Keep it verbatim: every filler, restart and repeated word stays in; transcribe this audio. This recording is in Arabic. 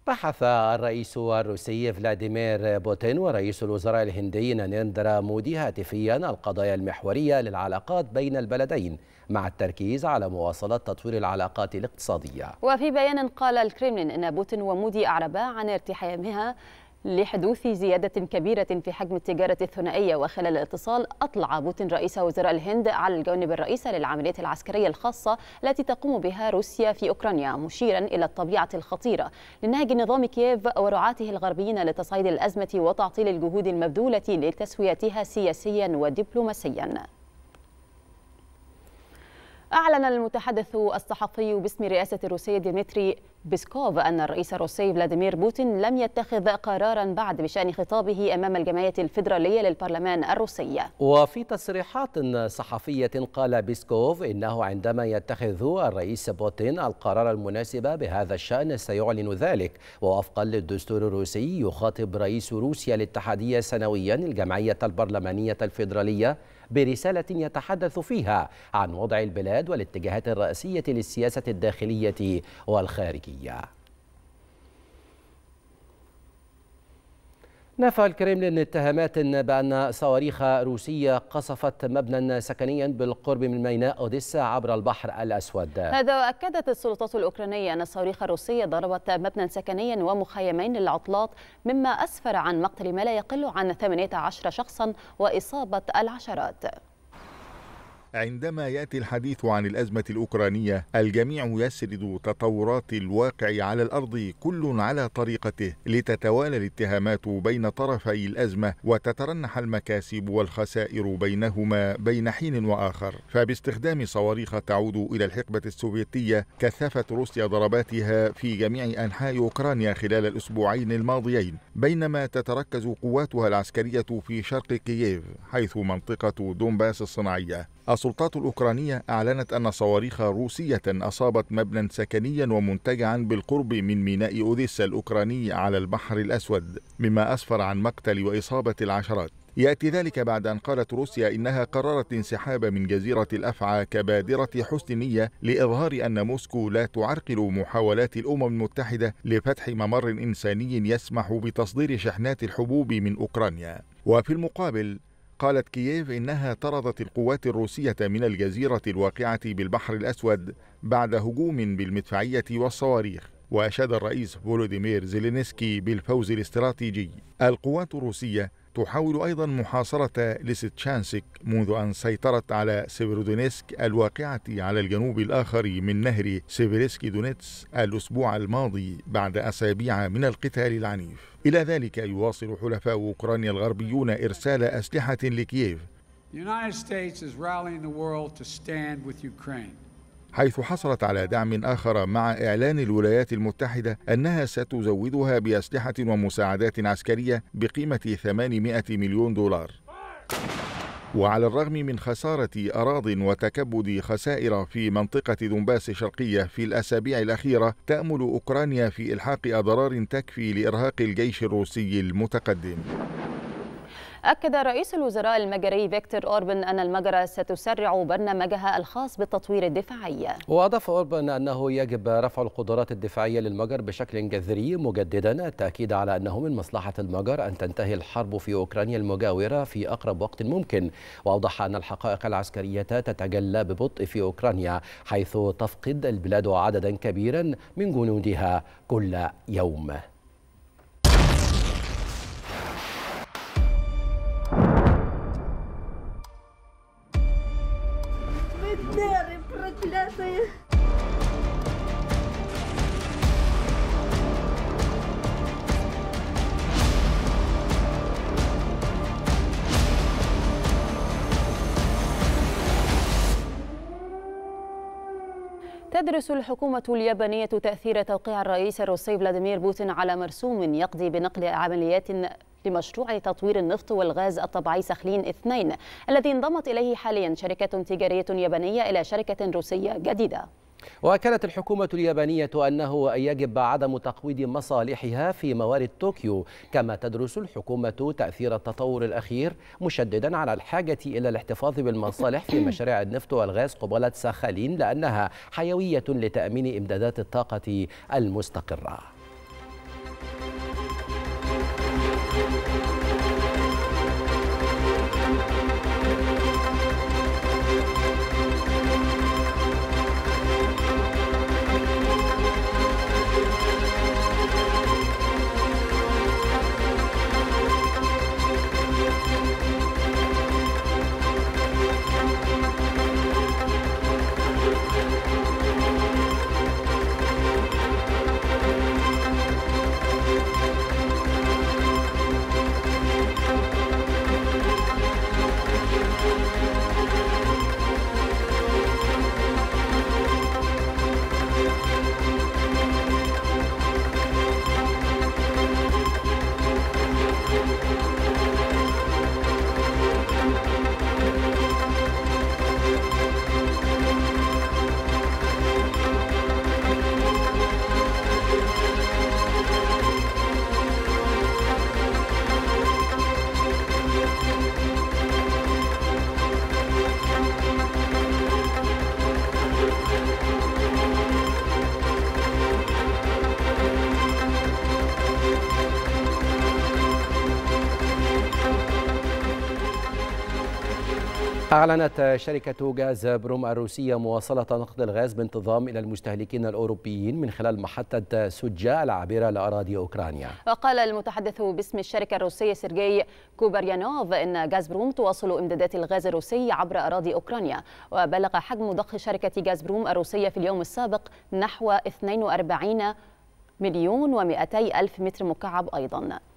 بحث الرئيس الروسي فلاديمير بوتين ورئيس الوزراء الهندي ناريندرا مودي هاتفيا القضايا المحورية للعلاقات بين البلدين، مع التركيز على مواصلة تطوير العلاقات الاقتصادية. وفي بيان قال الكريملين إن بوتين ومودي أعربا عن ارتحامها لحدوث زيادة كبيرة في حجم التجارة الثنائية. وخلال الاتصال أطلع بوتين رئيس وزراء الهند على الجوانب الرئيسة للعمليات العسكرية الخاصة التي تقوم بها روسيا في أوكرانيا، مشيرا إلى الطبيعة الخطيرة لنهج نظام كييف ورعاته الغربيين لتصعيد الأزمة وتعطيل الجهود المبذولة لتسويتها سياسيا ودبلوماسيا. أعلن المتحدث الصحفي باسم رئاسة روسيا ديمتري بيسكوف أن الرئيس الروسي فلاديمير بوتين لم يتخذ قراراً بعد بشأن خطابه أمام الجمعية الفيدرالية للبرلمان الروسي. وفي تصريحات صحفية قال بيسكوف إنه عندما يتخذ الرئيس بوتين القرار المناسب بهذا الشأن سيعلن ذلك. ووفقا للدستور الروسي يخاطب رئيس روسيا الاتحادية سنويا الجمعية البرلمانية الفيدرالية برسالة يتحدث فيها عن وضع البلاد والاتجاهات الرئيسية للسياسة الداخلية والخارجية. نفى الكرملين اتهامات بأن صواريخ روسية قصفت مبنى سكنيا بالقرب من ميناء أوديسا عبر البحر الأسود. هذا وأكدت السلطات الأوكرانية أن الصواريخ الروسية ضربت مبنى سكنيا ومخيمين للعطلات، مما أسفر عن مقتل ما لا يقل عن ثمانية عشر شخصا وإصابة العشرات. عندما يأتي الحديث عن الأزمة الأوكرانية الجميع يسرد تطورات الواقع على الأرض كل على طريقته لتتوالى الاتهامات بين طرفي الأزمة وتترنح المكاسب والخسائر بينهما بين حين وآخر. فباستخدام صواريخ تعود إلى الحقبة السوفيتية كثفت روسيا ضرباتها في جميع أنحاء أوكرانيا خلال الأسبوعين الماضيين، بينما تتركز قواتها العسكرية في شرق كييف حيث منطقة دونباس الصناعية. السلطات الأوكرانية أعلنت أن صواريخ روسية أصابت مبنى سكنيا ومنتجعا بالقرب من ميناء أوديسا الأوكراني على البحر الأسود، مما أسفر عن مقتل وإصابة العشرات. يأتي ذلك بعد أن قالت روسيا إنها قررت انسحاب من جزيرة الأفعى كبادرة حسن نية لإظهار أن موسكو لا تعرقل محاولات الأمم المتحدة لفتح ممر إنساني يسمح بتصدير شحنات الحبوب من أوكرانيا. وفي المقابل قالت كييف إنها طردت القوات الروسية من الجزيرة الواقعة بالبحر الأسود بعد هجوم بالمدفعية والصواريخ. وأشاد الرئيس فولوديمير زيلينسكي بالفوز الاستراتيجي. القوات الروسية تحاول أيضا محاصرة ليسيتشانسك منذ أن سيطرت على سيفيرودونيسك الواقعة على الجنوب الآخر من نهر سيفيرسكي دونيتس الأسبوع الماضي بعد أسابيع من القتال العنيف. إلى ذلك يواصل حلفاء أوكرانيا الغربيون إرسال أسلحة لكييف، حيث حصلت على دعم آخر مع إعلان الولايات المتحدة أنها ستزودها بأسلحة ومساعدات عسكرية بقيمة ثمانمائة مليون دولار. وعلى الرغم من خسارة أراضٍ وتكبد خسائر في منطقة دونباس الشرقية في الأسابيع الأخيرة، تأمل أوكرانيا في إلحاق أضرار تكفي لإرهاق الجيش الروسي المتقدم. أكد رئيس الوزراء المجري فيكتور أوربان أن المجر ستسرع برنامجها الخاص بالتطوير الدفاعي. وأضاف أوربان أنه يجب رفع القدرات الدفاعية للمجر بشكل جذري، مجددا التأكيد على أنه من مصلحة المجر أن تنتهي الحرب في أوكرانيا المجاورة في أقرب وقت ممكن. وأوضح أن الحقائق العسكرية تتجلى ببطء في أوكرانيا، حيث تفقد البلاد عددا كبيرا من جنودها كل يوم. تدرس الحكومة اليابانية تأثير توقيع الرئيس الروسي فلاديمير بوتين على مرسوم يقضي بنقل عمليات لمشروع تطوير النفط والغاز الطبيعي سخلين اثنين، الذي انضمت إليه حاليا شركة تجارية يابانية إلى شركة روسية جديدة. وكانت الحكومة اليابانية أنه يجب عدم تقويض مصالحها في موارد طوكيو. كما تدرس الحكومة تأثير التطور الأخير، مشددا على الحاجة إلى الاحتفاظ بالمصالح في مشاريع النفط والغاز قبالة ساخالين، لأنها حيوية لتأمين إمدادات الطاقة المستقرة. أعلنت شركة غاز بروم الروسية مواصلة نقل الغاز بانتظام إلى المستهلكين الأوروبيين من خلال محطة سوتجا العابرة لأراضي أوكرانيا. وقال المتحدث باسم الشركة الروسية سيرجي كوبريانوف إن غاز بروم تواصل إمدادات الغاز الروسي عبر أراضي أوكرانيا. وبلغ حجم ضخ شركة غاز بروم الروسية في اليوم السابق نحو اثنين وأربعين مليون ومئتي ألف متر مكعب أيضا.